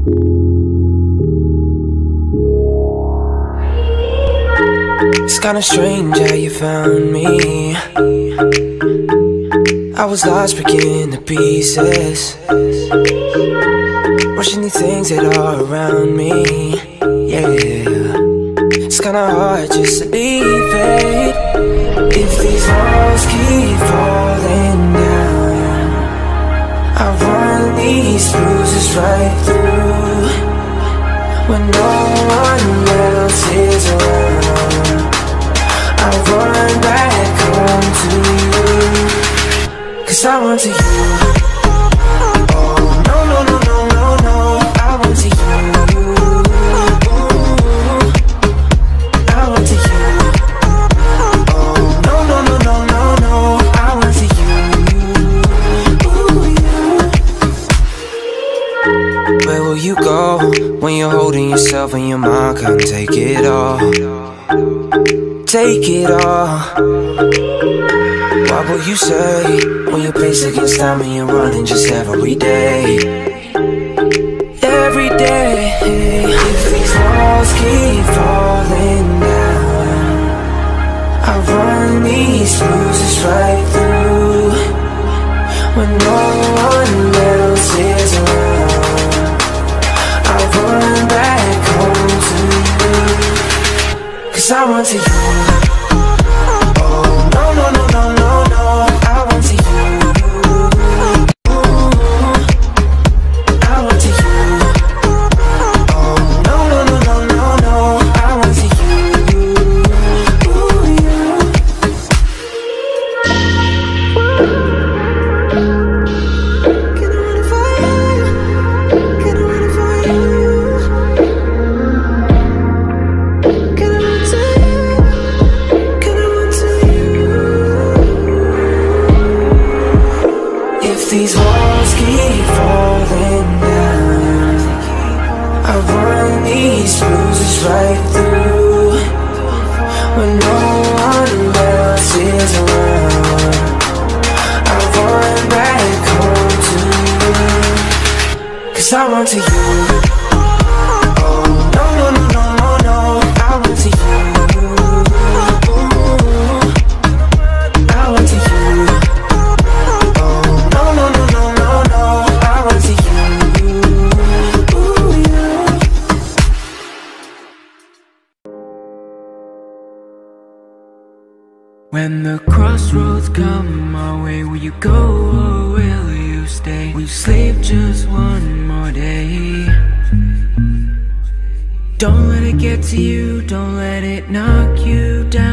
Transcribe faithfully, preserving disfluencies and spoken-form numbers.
It's kinda strange how you found me. I was lost, breaking to pieces, watching these things that are around me. Yeah, it's kinda hard just to leave it. If these walls keep falling down, I run these bruises right through when no one else is around. I run back home to you, 'cause I run to you. Oh, no, no, no, no, no, no, I run to you. Ooh, I run to you. Oh, no, no, no, no, no, no, I run to you. Ooh, you. Where will you go when you're holding yourself and your mind can't take it all? Take it all. What will you say when you're placed against time and you're running just every day? Every day. If these walls keep falling down, I run these bruises right through when no one else is around. I run back home to you, 'cause I run to you. Oh, no, no, no, no, no, no, I run to you. Ooh, I run to you. Oh, no, no, no, no, no, no, I run to you. Ooh, you. Can I run it for you? Can I run it for you? Can I run to you? Can I run to you? If these walls keep falling down, I run these bruises right through when no one else is around. I run back home to you, 'cause I run to you. Oh, no, no, no, no, no, no, I run to you. Ooh, I run to you. Oh, no, no, no, no, no, no, I run to you. Ooh, you. When the crossroads come my way, will you go or will you stay? Will you sleep just one more day? Don't let it get to you, don't let it knock you down.